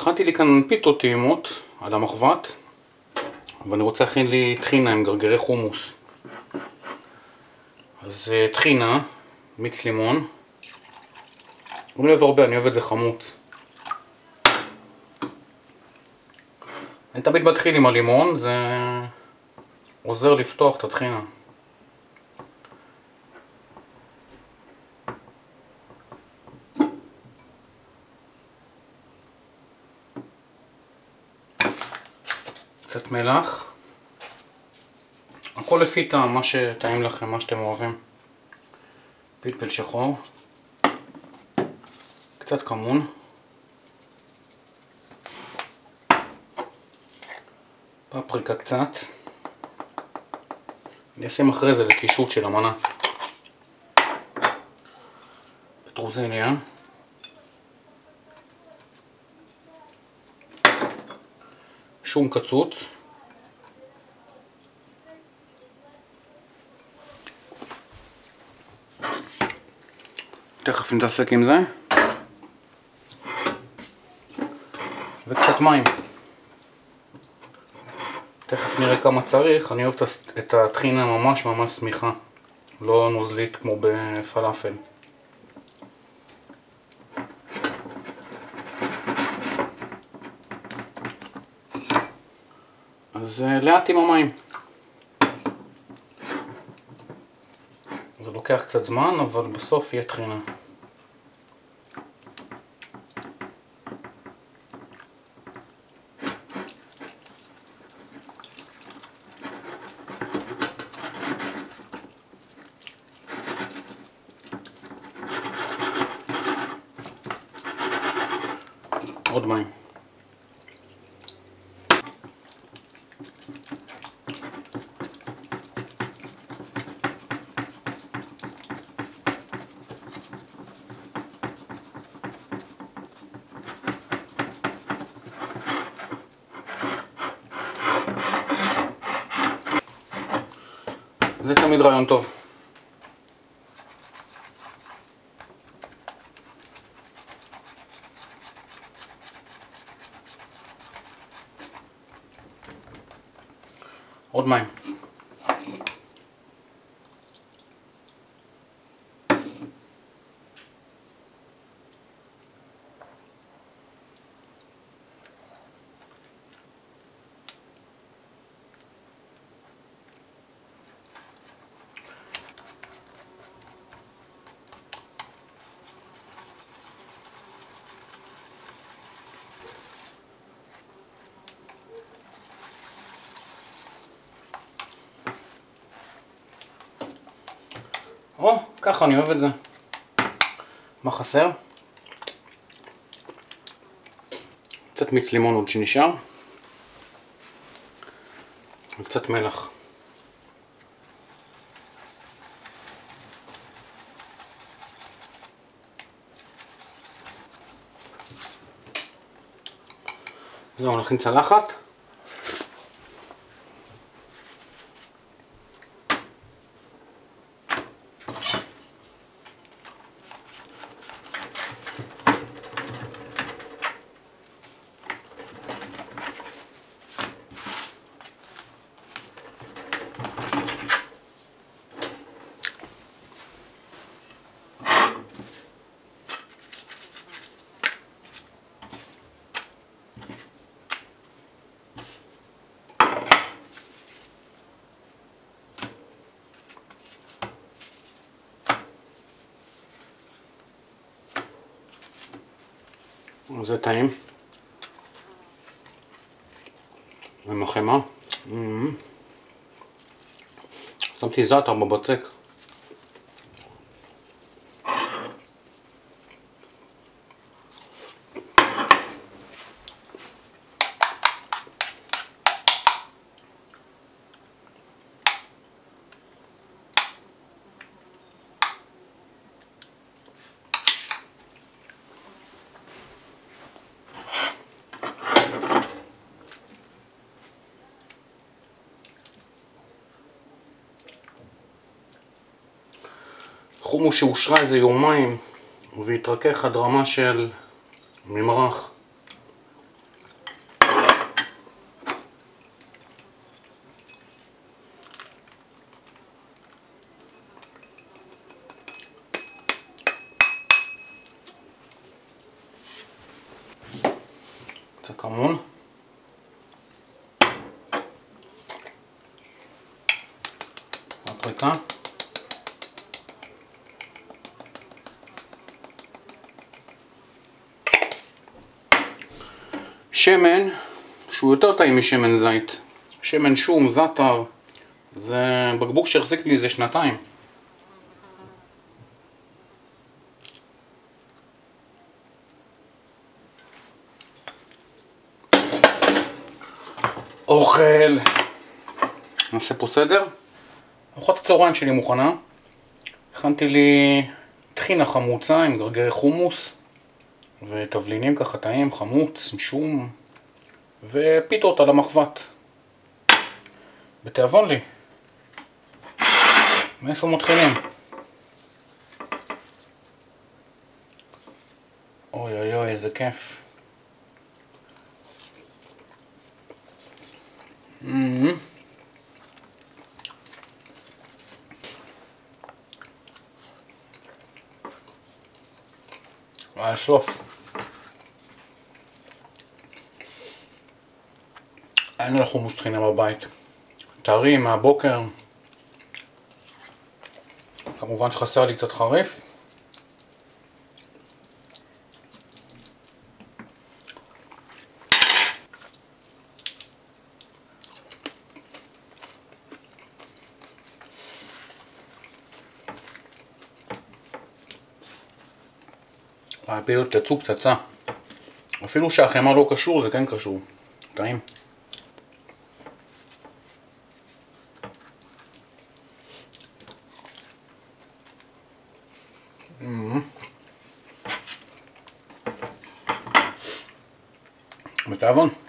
הכנתי לי כאן פיתות טעימות על המחבת, ואני רוצה להכין לי טחינה עם גרגירי חומוס. אז טחינה, מיץ לימון, אני לא אוהב הרבה, אני אוהב את זה חמוץ. אני תמיד מתחיל עם הלימון, זה עוזר לפתוח את הטחינה. קצת מלח, הכל לפי טעם, מה שטעים לכם, מה שאתם אוהבים. פלפל שחור, קצת כמון, פפריקה קצת, אני אשים אחרי זה לקישוט של המנה, פטרוזיליה, שום קצוץ, תכף נתעסק עם זה, וקצת מים. תכף נראה כמה צריך. אני אוהב את הטחינה ממש סמיכה, לא נוזלית כמו בפלאפל. אז לאט עם המים. זה לוקח קצת זמן, אבל בסוף יהיה טחינה. עוד מים. זה תמיד רעיון טוב. עוד מים. ככה אני אוהב את זה. מה חסר? קצת מיץ לימון עוד שנשאר, וקצת מלח. זהו, נכין צלחת. זה טעים. עם החמאה. שמתי זעתר בבצק. חומוס שאושרה איזה יומיים והתרכך עד רמה של ממרח. קצת כמון. פפריקה. שמן, שהוא יותר טעים משמן זית. שמן שום, זאטר. זה בקבוק שהחזיק לי זה 2 שנתיים. אוכל. נעשה פה סדר. ארוחת הצהריים שלי מוכנה. הכנתי לי טחינה חמוצה עם גרגרי חומוס ותבלינים ככה טעים, חמוץ, עם שום ופיתות על המחבת. בתיאבון לי. מאיפה מתחילים? אוי אוי אוי, איזה כיף. הסוף. אין לנו חומוס טחינה בבית. טרי מהבוקר. כמובן שחסר לי קצת חריף. הפעילות יצאו פצצה. אפילו שהחמאה לא קשור, זה כן קשור. טעים. בתיאבון.